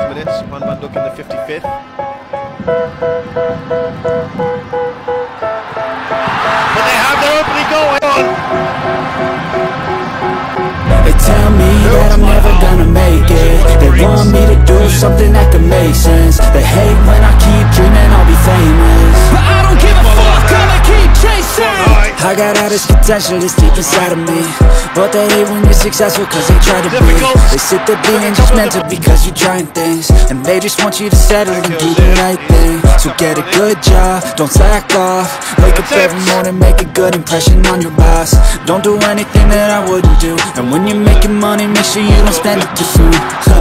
minutes, 1-1 look in the 55th. But they have their opening goal on. They tell me that I'm never gonna make it. They want me to do something that could make sense. They hate when I keep dreaming I'll be famous, but I don't give a fuck, I'ma keep chasing. I got all this potential that's deep inside of me, but they hate when you're successful cause they try to be. They sit there being judgmental because you're trying things, and they just want you to settle and do the right thing. So get a good job, don't slack off. Wake up every morning, make a good impression on your boss. Don't do anything that I wouldn't do, and when you're making money, make sure you don't spend it too soon.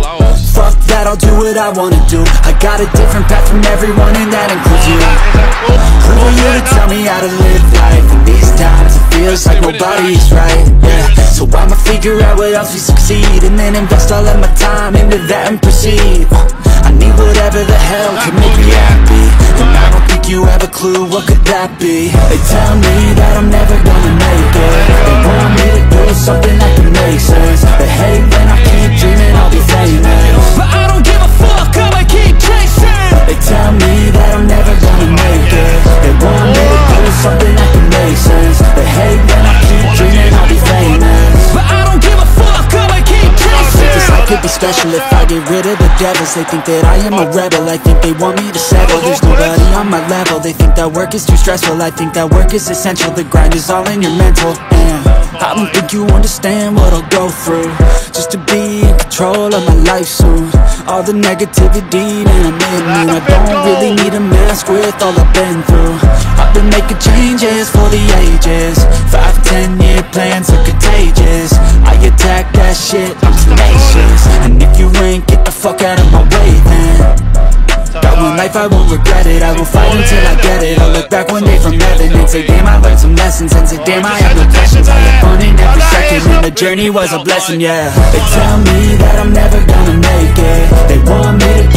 Fuck that, I'll do what I wanna do. I got a different path from everyone, and that includes you. Who are you to tell me how to live life? In these times, it feels like nobody's right, yeah. So I'ma figure out what else we succeed, and then invest all of my time into that and proceed. I need whatever the hell can make me happy, and I don't think you have a clue what could that be. They tell me that I'm never gonna make it. They want me to do something that can make sense. They hate when I keep dreaming I'll be famous, but I don't give a fuck, I'ma keep chasing. They tell me that I'm never gonna make it. They want me to do something that can make sense. They hate when I keep dreaming I'll be famous, but I don't give a fuck, I'ma keep chasing. This life could be special if I get rid of the devils. They think that I am a rebel, I think they want me to settle. There's nobody on my level, they think that work is too stressful. I think that work is essential, the grind is all in your mental. And I don't think you understand what I'll go through just to be in control of my life soon. All the negativity that I'm in, I don't really need a mask with all I've been through. I've been making changes for the ages. 5-10 year plans are contagious. I attack that shit, I'm tenacious. And if you ain't, get the fuck out of my way then. Got one life, I won't regret it. I will fight until I get it. I'll look back one day from heaven and say damn, I learned some lessons. And say damn, I have no questions. I had fun in every second, and the journey was a blessing, yeah. They tell me that I'm never gonna make it. They want me to